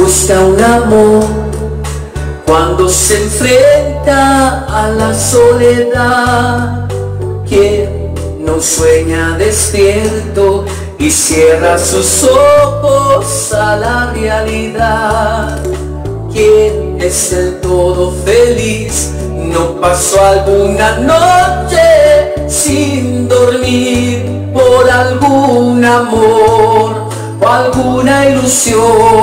busca un amor cuando se enfrenta a la soledad. ¿Quién no sueña despierto y cierra sus ojos a la realidad? ¿Quién es del todo feliz? No pasó alguna noche sin dormir por algún amor o alguna ilusión.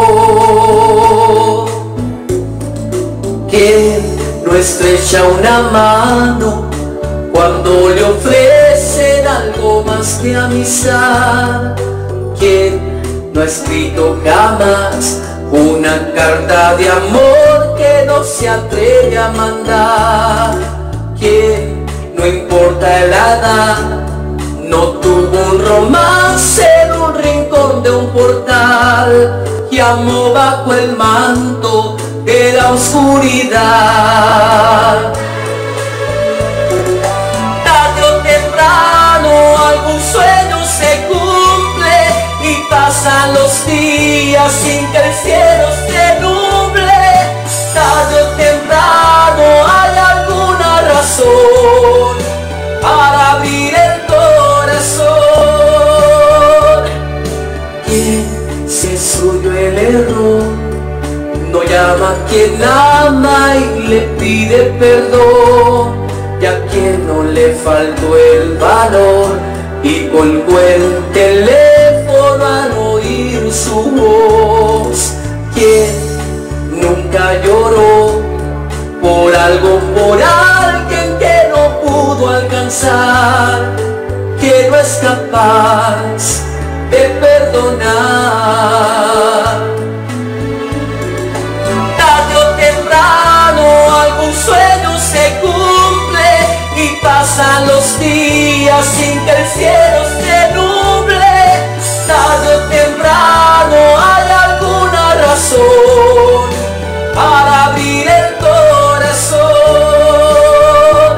¿Quién no estrecha una mano cuando le ofrecen algo más que amistad? ¿Quién no ha escrito jamás una carta de amor que no se atreve a mandar? ¿Quién, no importa la edad, no tuvo un romance en un rincón de un portal y amó bajo el manto de la oscuridad? Tarde o temprano algún sueño se cumple y pasan los días sin que el cielo se nuble. Tarde o temprano hay alguna razón para abrir el corazón. ¿Quién, si es suyo el error, no llama a quien ama y le pide perdón? Y a quien no le faltó el valor y colgó el teléfono al oír su voz. ¿Quién nunca lloró por algo, por alguien que no pudo alcanzar? ¿Quién no es capaz de perdonar? Tarde o temprano algún sueño se cumple y pasan los días sin que el cielo se nuble. Tarde o temprano hay alguna razón para abrir el corazón.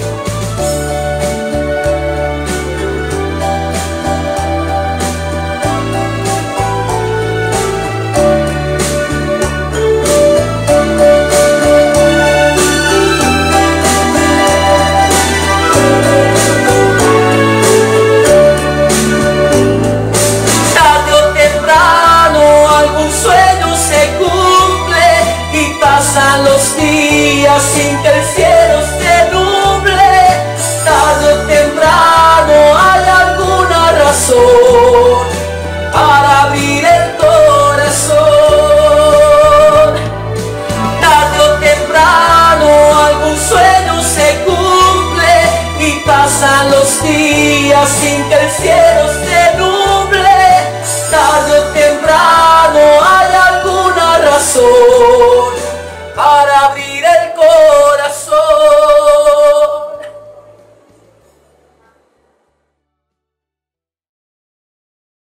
Tarde o temprano algún sueño se cumple y pasan los días sin que el cielo se nuble. Tarde o temprano hay alguna razón para abrir el corazón. Tarde o temprano algún sueño se cumple y pasan los días sin que el cielo se nuble. Tarde o temprano hay alguna razón para